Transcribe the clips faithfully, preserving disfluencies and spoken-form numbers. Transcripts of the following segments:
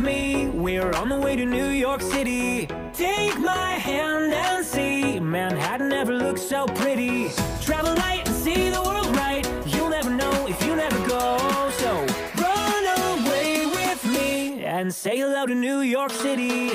me, we're on the way to New York City. Take my hand and see, Manhattan never looks so pretty. Travel light and see the world right, you'll never know if you never go. So run away with me and say hello to New York City.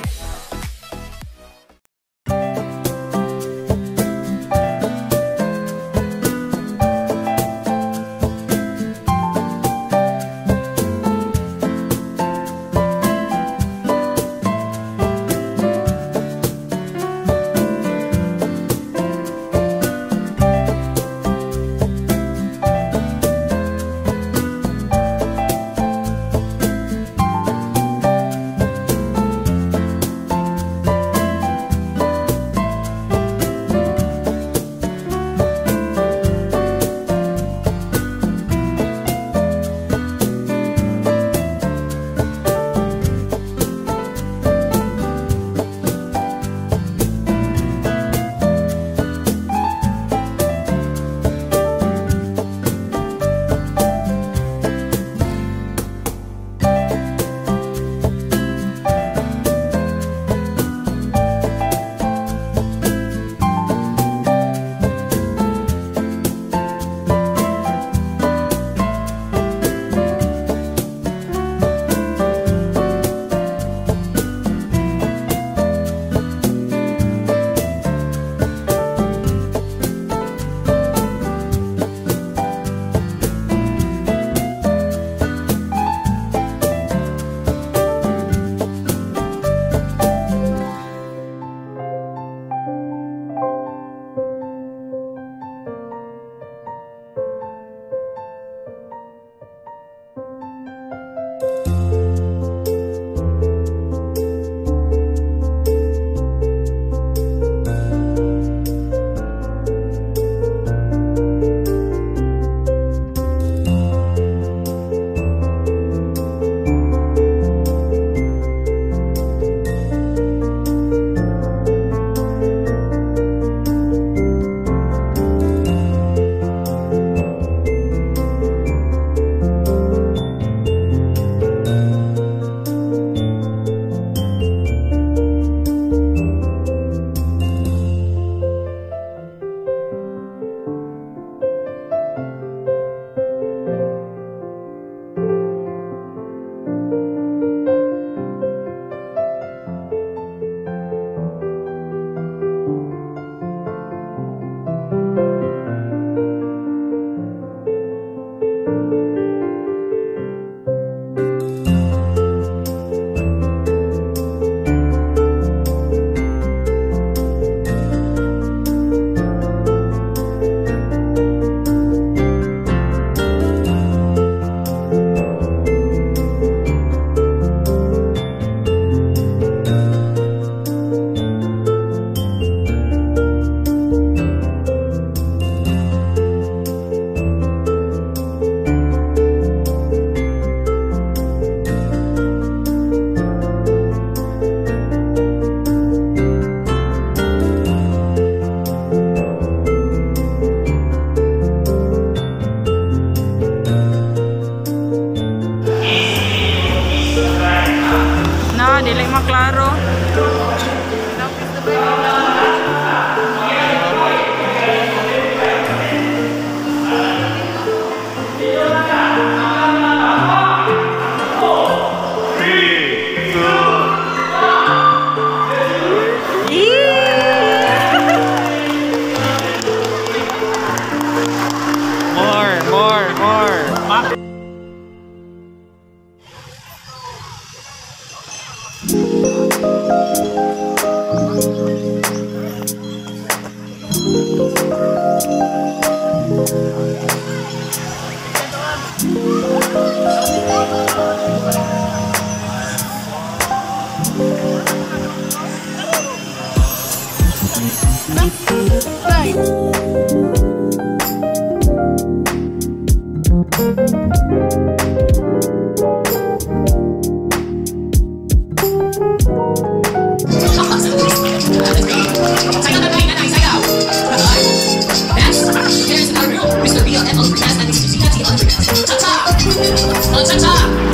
Dili maklaro. More, more, more. Yes, there's a real Mister Real and Uncle Cast and Mister C T Uncle Cast. Ta-ta! Ta-ta!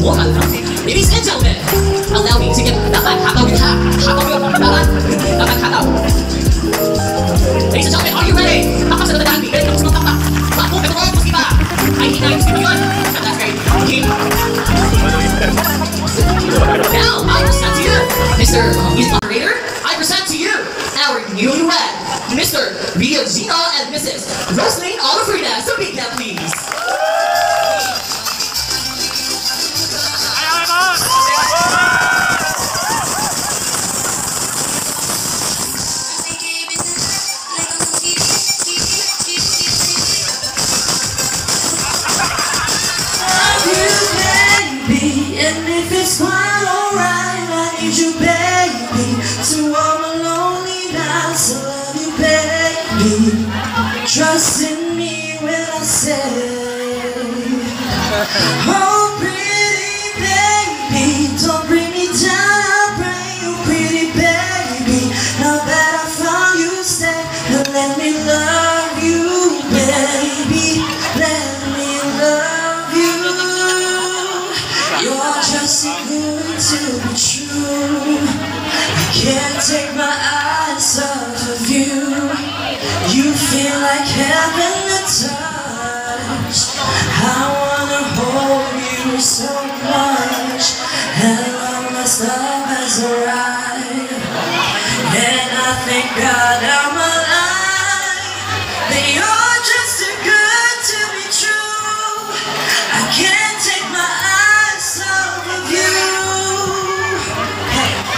woman. Ladies and gentlemen, allow me to get nakakataw yun ha. Hataw yun. Nakakataw. Ladies and gentlemen, are you ready? Takap sa natagahan. Ready tapos ng takap. Bakbo, ito mga musika. Ay, hindi na yung yun. And that's great. Okay. Now, I present to you, Mister Music Operator, I present to you our newlywed, Mister Rio Gino and Missus Rosaline Olafrida. So big clap, please. And if it's quite alright, I need you, baby. To all my lonely nights, I love you, baby. Trust in me when I say, oh, pretty baby, don't bring me down. I pray you, pretty baby. Now that I found you, stay and let me love you, baby. Let me love you. You're just too good to be true. I can't take my eyes off of you. You feel like heaven to touch. I wanna hold you so much. And all my stuff has arrived. And I thank God I'm alive. That you're just too good to be true. I can't take my eyes off of you. Hey.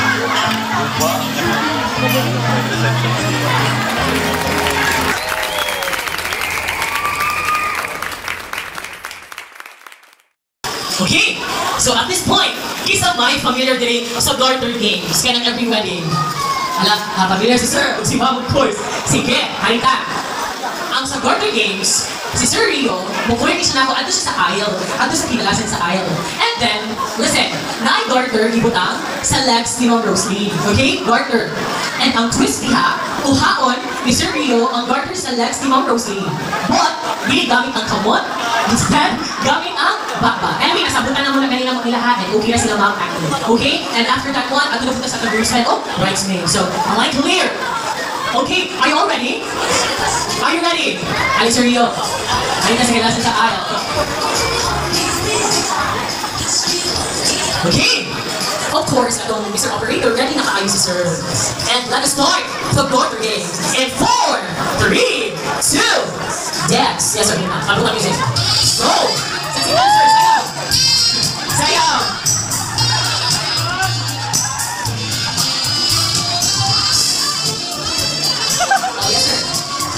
Okay, so at this point, isa may familiar din sa Garter Games, kaya ng every wedding. Alam, ha, familiar si Sir, si Ma'am of course. Sige, halika. Ang sa Garter Games, si Sir Rio, mukuhin siya na ako, ato siya sa aisle, ato sa kinalasan sa aisle. And then, listen, na Garter, ibutang sa legs ni Ma'am Rosaline. Okay, Garter. And ang twist niya, kuhaon ni Sir Rio ang Garter sa legs ni Ma'am Rosaline. But, hindi gamit ang kamot, instead, gamit ang bakba. Anyway, nasabutan na muna kanina mga ilahan. Okay na sila Ma'am actually. Okay? And after that one, ato na punta sa groomsmen. Oh, bridesmaid. So, am I clear? Okay, are you all ready? Are you ready? Ay, Sir Rio. Ayun na sa kilasan sa aisle. Okay. Of course, itong Mister Operator, ready na kaayos si Sir. And let us start the Garter Games in four, three, two, dance. Yes, sir. Ano ka music? Go! Sexy dancer, sayaw! Sayaw! Oh, yes, sir.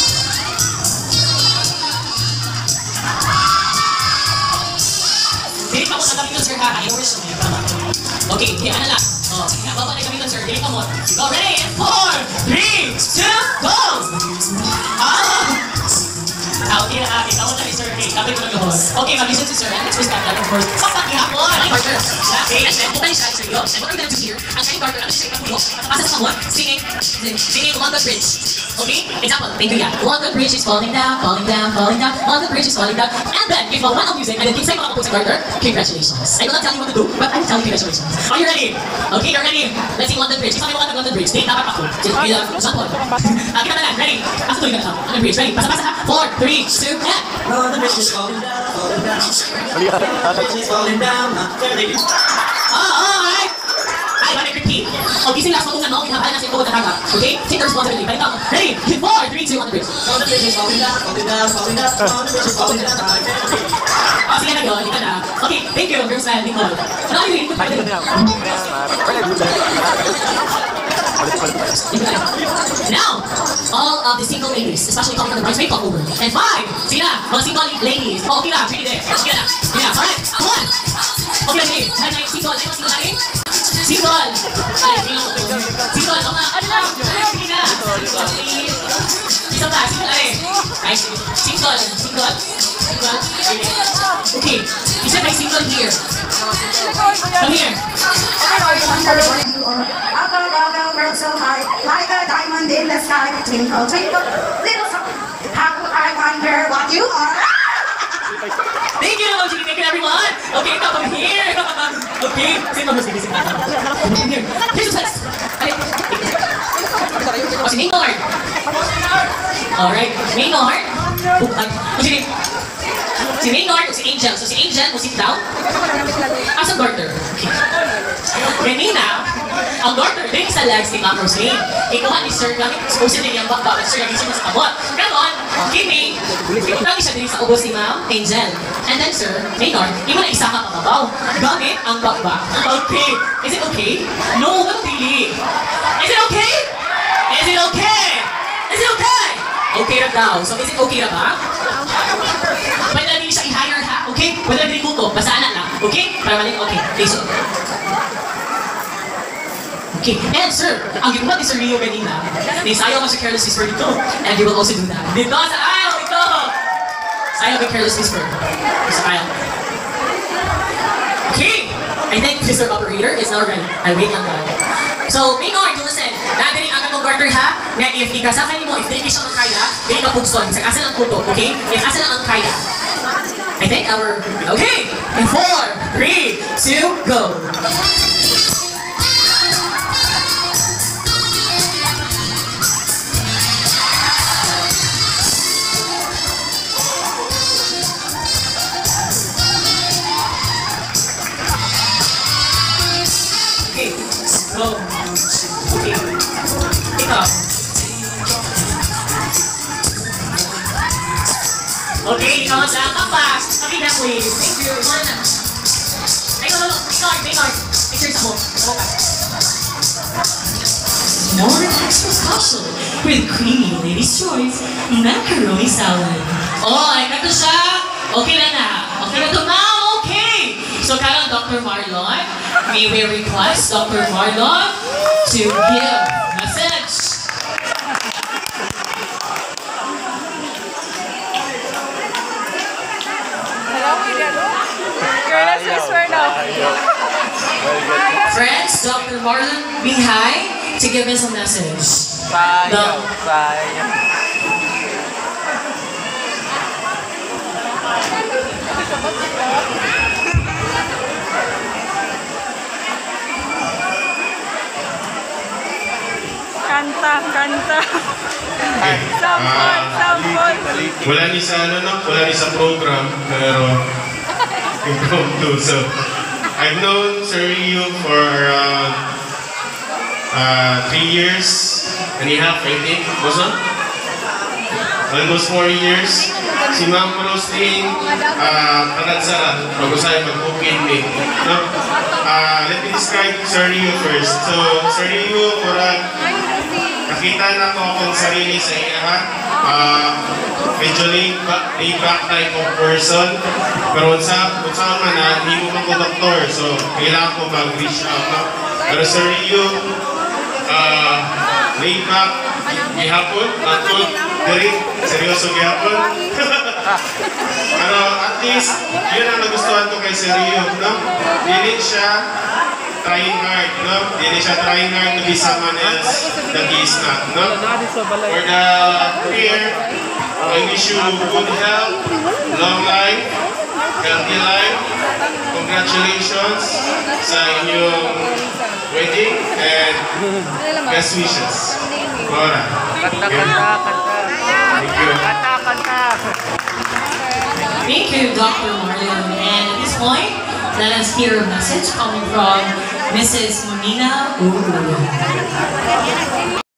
Dili pa mo nagamitin, sir, ha? Ayaw mo siya. Okay, hindi, ano lang. Oh, nababa na gamitin, sir. Dili pa mo. Go, ready? In four, three, two, go! Ah! Okay na, okay. Tawag na ni Sir. Okay, kapit ko lang yun. Okay, mag-listen si Sir. And let's respect that, of course. Saksak niya ako! Ano yung Garter? Okay, and then, buka niya siya, Sir Rio. And what are we gonna do here? Ang siya yung Garter, ano siya yung pagpulo? Matapasa sa someone, singing, singing London Bridge. Okay? Example, thank you, yeah. London Bridge is falling down, falling down, falling down. London Bridge is falling down. And then, if you want of music, and then keep saying mga kapag sa Garter, congratulations. I will not tell you what to do, but I will tell you congratulations. Are you ready? Okay, you're ready? Let's sing London Bridge. Isa may mga London Bridge. Date, dapat ako. Example. Ah, kita na lang. Ready? Asa tuloy na lang. London Bridge. Ready? Basa-basa ha? Four, three, two, and... London Bridge is falling down, falling down. London Bridge is falling down. Oh, alright. I want to repeat. Okay, sing last mo kung ano, kinabahan natin po talaga. Okay? Take the responsibility. Balik ako. Ready? In four, three, two, London Bridge. London Bridge is falling down, falling down, falling down. London Bridge is falling down. Oh, sige na yun. Ika na. Okay, thank you, girls and Nicole. Ano yung hintay? Now, all of the single ladies, especially coming from the bridesmaid, come over. And five, sige na, mga single ladies. Oh, okay na, treat it. Sige na. Sige na, alright, come on. Okay na, sige. Ay, ay, single, ay, single natin. Single. Ay, single. Single, ako na. Ano na? Sige na. Single, please. Isa pa, single natin. Ay, single, single. Single. Okay, isa may single here. Come here. Up above the world so high, like a diamond in the sky, twinkle, twinkle, little star. How I wonder what you are. Thank you, Ma'am Julie. Thank you, everyone. Okay, now from here. Okay. Sige, Ma'am Julie. Sige, Ma'am Here. Here's the test. Oh, si Maynard. Alright. Maynard. Oh, ay. Oh, sige. Si Maynard o si Angel. So si Angel, mo sit down. As a daughter. Okay. Kanina, ang daughter din sa legs ni Ma'am Roslyn. Ikaw ni Sir gamit exposed din yung bakbak. Sir, nagising mo sa kabot. Ganon, Kimi, iputang siya din sa ubos ni Ma'am Angel. And then Sir, Maynard, imo na isa ka pababaw. Gamit ang bakbak. Okay. Is it okay? No, not really. Is it okay? Is it okay? Is it okay? Okay na daw. So is it okay na ba? Pwede na din siya i-hire ha? Okay? Pwede na din ko to. Basta anak lang. Okay? Para maling okay. Okay, so. Okay, and sir, ang ginawa ni Sir Rio kanina, naisayaw ko si Careless Whisper dito. And you will also do that. Dito sa aisle! Dito! Sayaw ko Careless Whisper. Sa aisle. Okay! I think Mister Operator is now ready. I wait lang tayo. So, Maynard, listen. Nadaling ang katong garter ha, na if ikasakan mo, if di siya makaya, di ka pugson. Sa asa lang kuto, okay? If asa lang ang kaya. I think our, okay! In four, three, two, go! Okay, go. Okay. Ikaw. Okay, ikaw lang. Kapas. Pakita please. Thank you. One na. Ay, no, no, no. Ikaw, ikaw. Picture sa mo. Sa ka. More extra special with creamy Lady's Choice macaroni salad. Oh, ay kato siya. Okay na na. Okay na to, ma'am. Okay. So, karang Doctor Marlon, may we request Doctor Marlon to give message. Careless Whisper now. Friends, Doctor Marlon Binghay to give us a message. Sayang, sayang. Kanta, kanta. Okay. Sampol, Ah, sampol. wala ni sa ano no, wala ni sa program, pero impromptu. So, I've known Sir Rio for around uh, three years and a half, I think. Was it? Almost four years. Si Ma'am Roslyn, uh, Panadsara, bago sa'yo mag-open me. No? Uh, let me describe Sir Rio first. So, Sir Rio, kurang nakita na ko akong sarili sa iya, ha? Uh, medyo laid back, laid back type of person. Pero sa sa man na, hindi mo man ko doktor. So, kailangan ko mag-reach out. No? Pero Sir Rio, uh, laid back, gihapon, atod, diri, seryoso gihapon. Pero at least, yun ang nagustuhan ko kay Sir Rio. No? Dili siya trying hard, no? Dili siya trying hard to be someone else that he is not, no? For the career, I wish you good health, long life, healthy life. Congratulations sa inyong wedding and best wishes. Bora. Kanta, kanta, kanta. Thank you. Kanta, kanta. Thank you, Doctor Marlon. And at this point, let us hear a message coming from Missus Monina Uruguay.